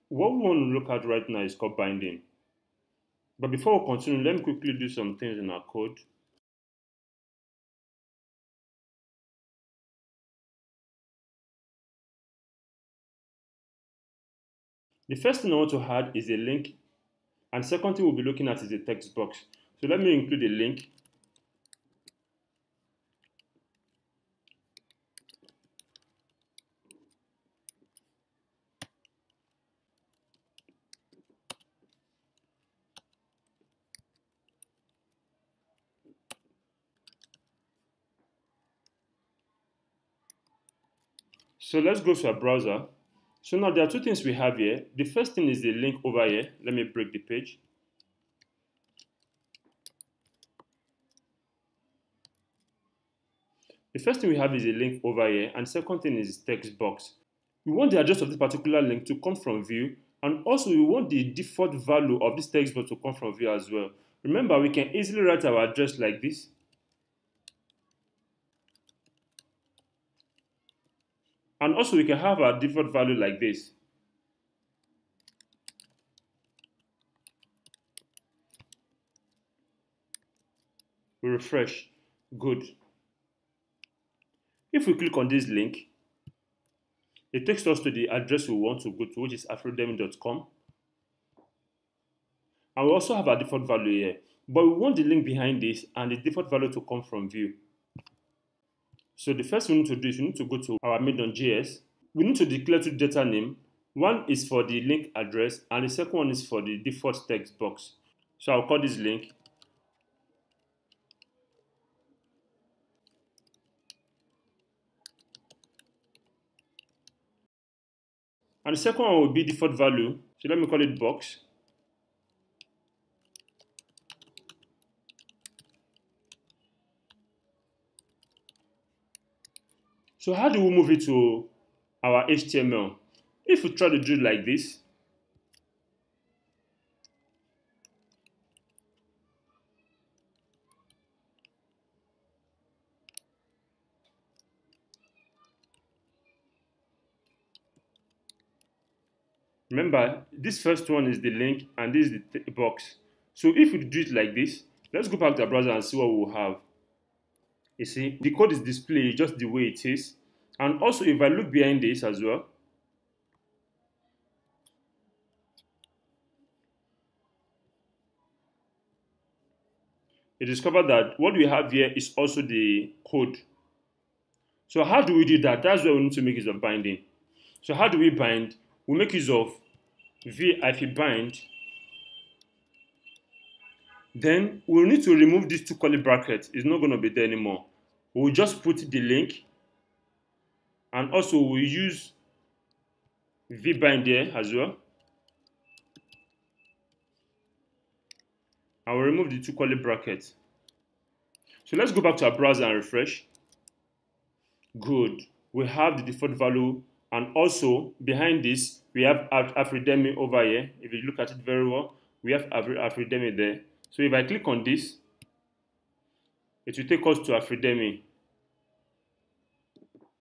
What we want to look at right now is called binding. But before we continue, let me quickly do some things in our code. The first thing I want to add is a link, and second thing we'll be looking at is a text box. So let me include a link. So let's go to our browser. So now there are two things we have here. The first thing is the link over here. Let me break the page. The first thing we have is a link over here, and second thing is text box. We want the address of this particular link to come from view, and also we want the default value of this text box to come from view as well. Remember, we can easily write our address like this. And also we can have our default value like this. We refresh. Good. If we click on this link, it takes us to the address we want to go to, which is afrodemi.com. And we also have our default value here. But we want the link behind this and the default value to come from view. So the first thing we need to do is we need to go to our main.js. We need to declare two data name. One is for the link address and the second one is for the default text box. So I'll call this link. And the second one will be default value. So let me call it box. So how do we move it to our HTML? If we try to do it like this, remember, this first one is the link and this is the box. So if we do it like this, let's go back to our browser and see what we'll have. You see, the code is displayed just the way it is. And also, if I look behind this as well, you discover that what we have here is also the code. So how do we do that? That's where we need to make use of binding. So how do we bind? We make use of v-bind. Then we'll need to remove these two curly brackets. It's not going to be there anymore. We'll just put the link, and also we'll use v-bind there as well. And we'll remove the two curly brackets. So let's go back to our browser and refresh. Good. We have the default value, and also behind this we have Afrodemi over here. If you look at it very well, we have Afrodemi there. So if I click on this, it will take us to Afrodemi.